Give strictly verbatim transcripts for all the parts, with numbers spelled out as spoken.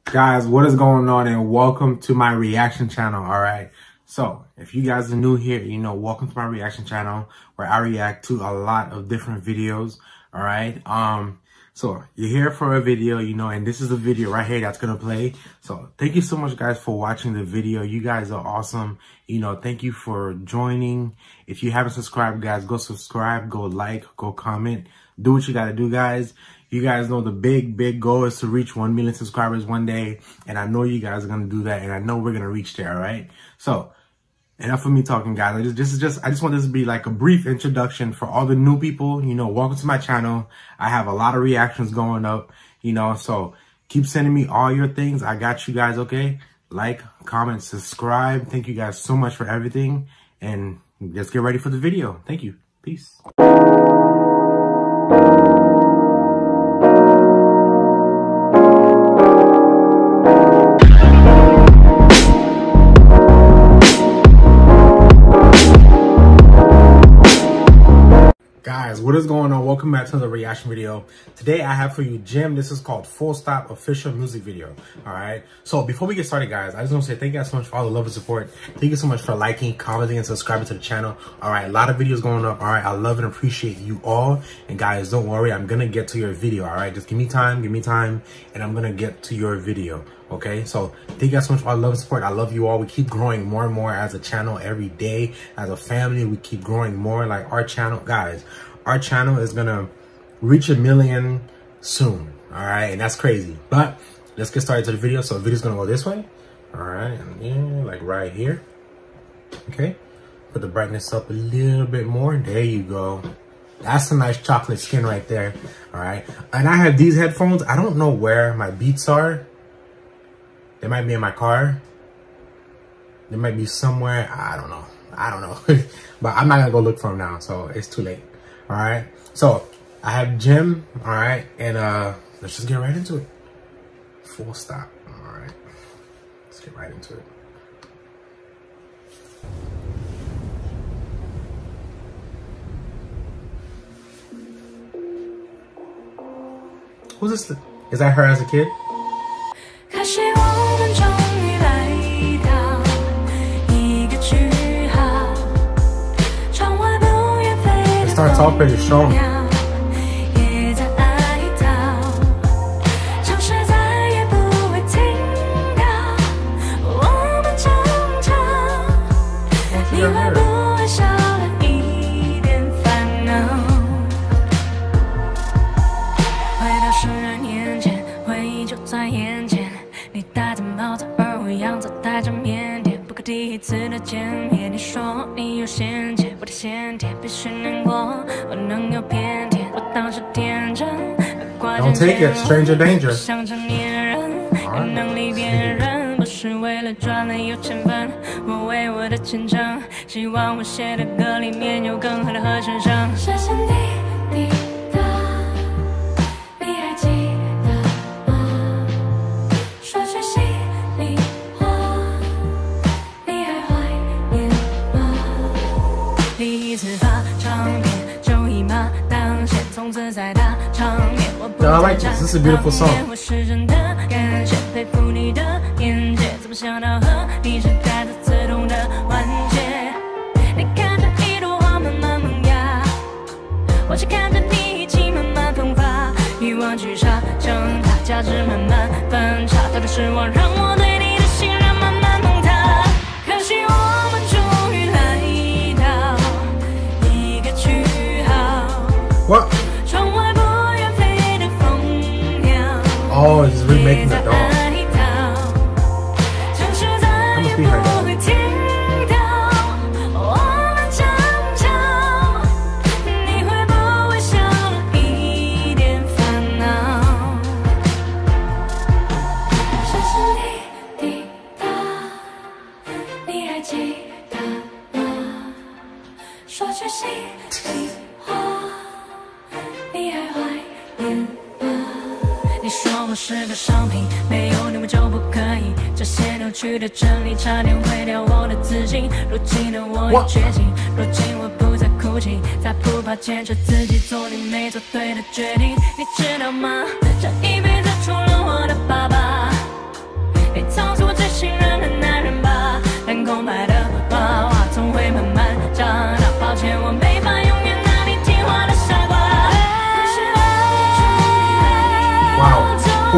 Guys, what is going on, and welcome to my reaction channel. All right, so if you guys are new here, you know, welcome to my reaction channel where I react to a lot of different videos. All right, um so you're here for a video, you know, and this is a video right here that's gonna play. So thank you so much, guys, for watching the video. You guys are awesome. You know, thank you for joining. If you haven't subscribed, guys, go subscribe, go like, go comment, do what you gotta do, guys. You guys know the big, big goal is to reach one million subscribers one day. And I know you guys are going to do that. And I know we're going to reach there. All right. So enough of me talking, guys. I just, this is just, I just want this to be like a brief introduction for all the new people. You know, welcome to my channel. I have a lot of reactions going up, you know, so keep sending me all your things. I got you guys. Okay. Like, comment, subscribe. Thank you guys so much for everything. And let's get ready for the video. Thank you. Peace. Guys, what is going on? Welcome back to the reaction video. Today I have for you Jim. This is called Full Stop official music video. All right. So before we get started, guys, I just want to say thank you guys so much for all the love and support. Thank you so much for liking, commenting, and subscribing to the channel. All right. A lot of videos going up. All right. I love and appreciate you all. And guys, don't worry. I'm going to get to your video. All right. Just give me time. Give me time. And I'm going to get to your video. Okay, so thank you guys so much for all the love and support. I love you all. We keep growing more and more as a channel every day. As a family, we keep growing more. Like our channel, guys, our channel is gonna reach a million soon. All right, and that's crazy. But let's get started to the video. So the video's gonna go this way. All right, and yeah, like right here. Okay, put the brightness up a little bit more. There you go. That's a nice chocolate skin right there. All right, and I have these headphones. I don't know where my Beats are. They might be in my car. They might be somewhere. I don't know. I don't know. But I'm not going to go look for them now. So it's too late. All right. So I have Jim. All right. And uh, let's just get right into it. Full stop. All right. Let's get right into it. Who's this? Is that her as a kid? It starts off pretty strong. Don't take it, stranger danger. I like this. This is a beautiful song. What? Oh, he's remaking the dog. That must be her dog.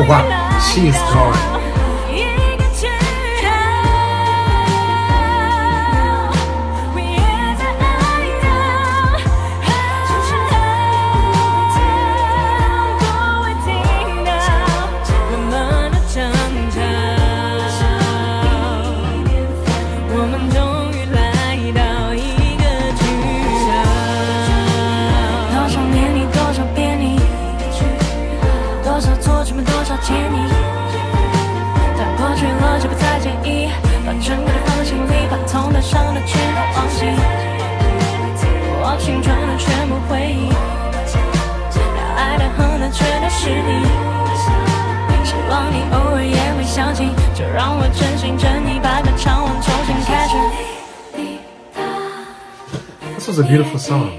Wow, she is gone. This was a beautiful song.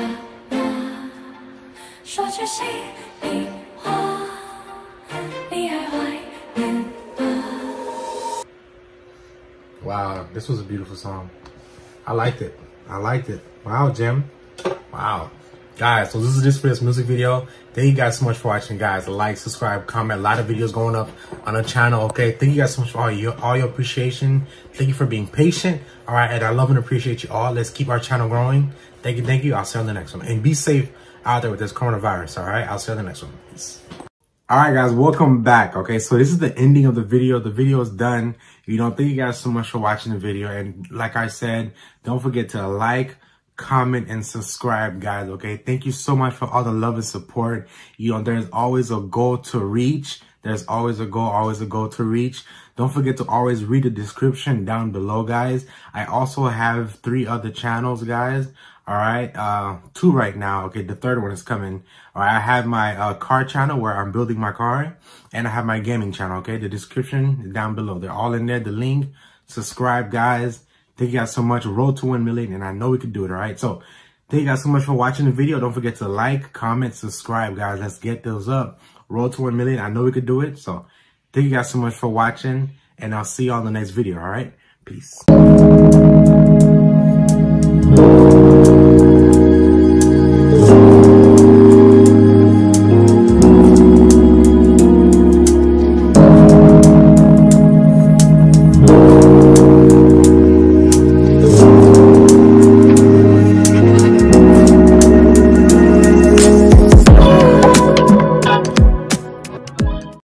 Wow, this was a beautiful song. I liked it. I liked it. Wow, Jim. Wow. Guys, so this is just for this music video. Thank you guys so much for watching, guys. Like, subscribe, comment. A lot of videos going up on the channel, okay? Thank you guys so much for all your, all your appreciation. Thank you for being patient, all right? And I love and appreciate you all. Let's keep our channel growing. Thank you, thank you. I'll see you on the next one. And be safe out there with this coronavirus, all right? I'll see you on the next one. Peace. All right, guys, welcome back, okay? So this is the ending of the video. The video is done. You know, thank you guys so much for watching the video. And like I said, don't forget to like, comment, and subscribe, guys, okay? Thank you so much for all the love and support. You know, there's always a goal to reach. There's always a goal, always a goal to reach. Don't forget to always read the description down below, guys. I also have three other channels, guys. All right, uh, two right now. Okay, the third one is coming. All right, I have my uh, car channel where I'm building my car, and I have my gaming channel. Okay, the description is down below. They're all in there. The link. Subscribe, guys. Thank you guys so much. Road to one million, and I know we can do it. All right, so thank you guys so much for watching the video. Don't forget to like, comment, subscribe, guys. Let's get those up. Road to one million. I know we could do it. So thank you guys so much for watching, and I'll see you on the next video. All right, peace.